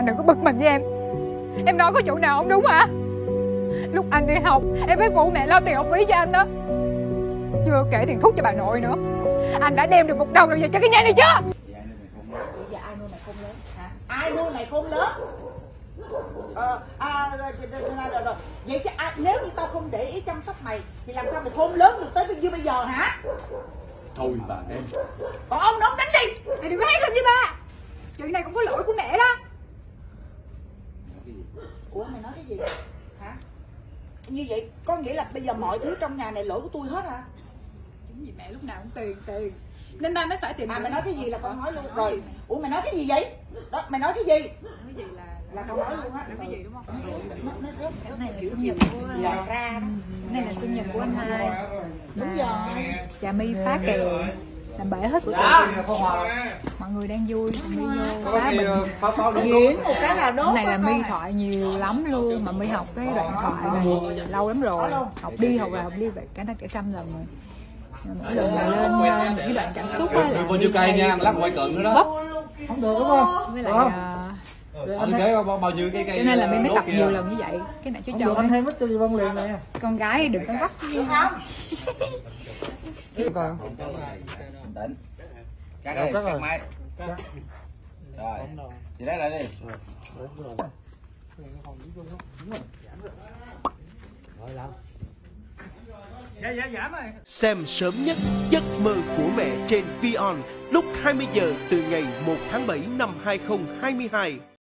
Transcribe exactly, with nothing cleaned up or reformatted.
Anh đừng có bực mình với em. Em nói có chỗ nào không đúng hả? Lúc anh đi học em phải phụ mẹ lo tiền học phí cho anh đó. Chưa kể tiền thuốc cho bà nội nữa. Anh đã đem được một đồng rồi về cho cái nhà này chưa? Bây giờ ai nuôi mày khôn lớn hả? Ai nuôi mày khôn lớn? Ờ, à, rồi, rồi, rồi, rồi. Vậy chứ à, nếu như tao không để ý chăm sóc mày thì làm sao mày khôn lớn được tới như bây giờ hả? Thôi bà em. Còn ông nó đánh đi. Mày đừng có hét lên với ba. Chuyện này cũng có lỗi của mẹ đó. Ủa mày nói cái gì? Hả? Như vậy có nghĩa là bây giờ mọi thứ trong nhà này lỗi của tôi hết hả? Chính vì mẹ lúc nào cũng tiền tiền nên ba mới phải tìm. À mày nói cái gì là con nói luôn rồi. Ủa mày nói cái gì vậy? Đó mày nói cái gì? Cái gì là Là con nói luôn á. nói cái gì đúng không? Nó nó rất Cái này là kiểu sinh gì nhật của lòi ra đó. Cái này là sinh nhật của anh hai. Đúng rồi. Trà My phá kèo làm bể hết của tụi. Mọi người đang vui còn My vô phá bình. Diễn một cái là đốt. Cái này là My thoại nhiều lắm luôn mà My học cái đoạn thoại này lâu lắm rồi. Học đi học lại học đi vậy cả năm cả trăm lần rồi. Mỗi lần mà lên uh, những cái đoạn cảm xúc á là bao nhiêu cây nha, lát quay cận nữa đó. Không được đúng không? Với lại uh, Anh kế bao, bao nhiêu cái cây. cho nên là My mới tập nhiều lần như vậy. Cái này chú chồng anh thêm ít cho Vân liền này. con gái đừng có gấp Được không? còn Định. Cắt đi, cắt máy. Rồi. Chị lấy lại đi. Xem sớm nhất giấc mơ của mẹ trên ViON lúc hai mươi giờ từ ngày một tháng bảy năm hai nghìn không trăm hai mươi hai.